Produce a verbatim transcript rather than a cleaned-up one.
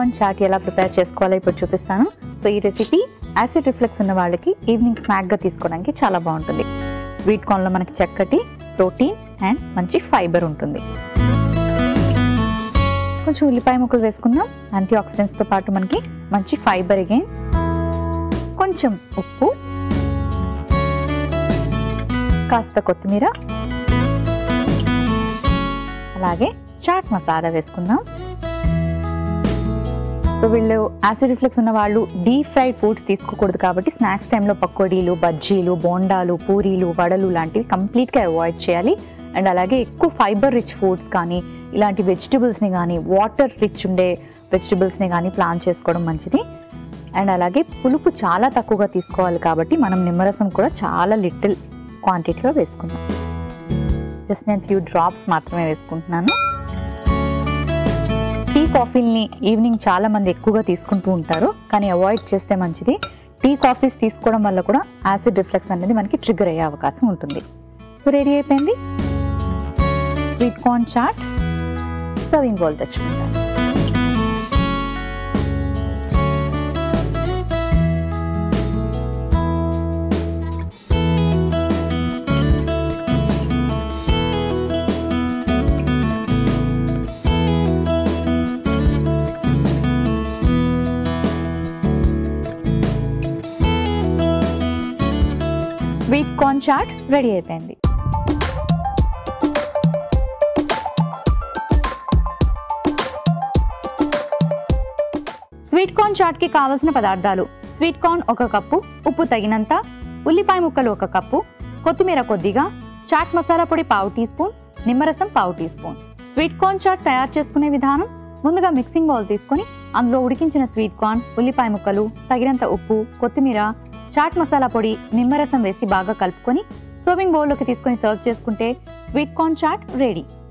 Corn chat ఎలా prepare చేసుకోవాలో ఇప్పుడు చూపిస్తాను. సో ఈ రెసిపీ యాసిడ్ రిఫ్లెక్స్ ఉన్న వాళ్ళకి ఈవినింగ్ స్నాక్గా తీసుకోవడానికి చాలా బాగుంటుంది. స్వీట్ కార్న్లో మనకి చక్కటి ప్రోటీన్ అండ్ మంచి ఫైబర్ ఉంటుంది. కొంచెం ఉల్లిపాయ ముక్కలు వేసుకుందాం. యాంటీ ఆక్సిడెంట్స్తో పాటు మనకి మంచి ఫైబర్ అగైన్. కొంచెం ఉప్పు, కాస్త కొత్తిమీర, అలాగే చాట్ మసాలా వేసుకుందాం. సో వీళ్ళు యాసిడ్ రిఫ్లెక్స్ ఉన్న వాళ్ళు డీప్ ఫ్రైడ్ ఫుడ్స్ తీసుకోకూడదు కాబట్టి స్నాక్స్ టైంలో పకోడీలు, బజ్జీలు, బోండాలు, పూరీలు, వడలు లాంటివి కంప్లీట్గా అవాయిడ్ చేయాలి. అండ్ అలాగే ఎక్కువ ఫైబర్ రిచ్ ఫుడ్స్ కానీ ఇలాంటి వెజిటబుల్స్ని కానీ వాటర్ రిచ్ ఉండే వెజిటబుల్స్ని కానీ ప్లాన్ చేసుకోవడం మంచిది. అండ్ అలాగే పులుపు చాలా తక్కువగా తీసుకోవాలి కాబట్టి మనం నిమ్మరసం కూడా చాలా లిటిల్ క్వాంటిటీలో వేసుకుందాం. జస్ట్ నేను ఫ్యూ డ్రాప్స్ మాత్రమే వేసుకుంటున్నాను. టీ కాఫీల్ని ఈవినింగ్ చాలా మంది ఎక్కువగా తీసుకుంటూ ఉంటారు, కానీ అవాయిడ్ చేస్తే మంచిది. టీ కాఫీస్ తీసుకోవడం వల్ల కూడా యాసిడ్ రిఫ్లెక్స్ అనేది మనకి ట్రిగ్గర్ అయ్యే అవకాశం ఉంటుంది. సో రెడీ అయిపోయింది sweet corn chaat. Serving bowl తెచ్చుకుంటాను. స్వీట్ కార్న్ చాట్ రెడీ అయిపోయింది. స్వీట్ కార్న్ చాట్ కి కావలసిన పదార్థాలు: స్వీట్ కార్న్ ఒక కప్పు, ఉప్పు తగినంత, ఉల్లిపాయ ముక్కలు ఒక కప్పు, కొత్తిమీర కొద్దిగా, చాట్ మసాలా పొడి పావు టీ స్పూన్, నిమ్మరసం పావు teaspoon. Sweet corn chaat తయారు చేసుకునే విధానం: ముందుగా మిక్సింగ్ బౌల్ తీసుకొని అందులో ఉడికించిన స్వీట్ కార్న్, ఉల్లిపాయ ముక్కలు, తగినంత ఉప్పు, కొత్తిమీర, చాట్ మసాలా పొడి, నిమ్మరసం వేసి బాగా కలుపుకొని సర్వింగ్ బౌల్లోకి తీసుకొని సర్వ్ చేసుకుంటే స్వీట్ కార్న్ చాట్ రెడీ.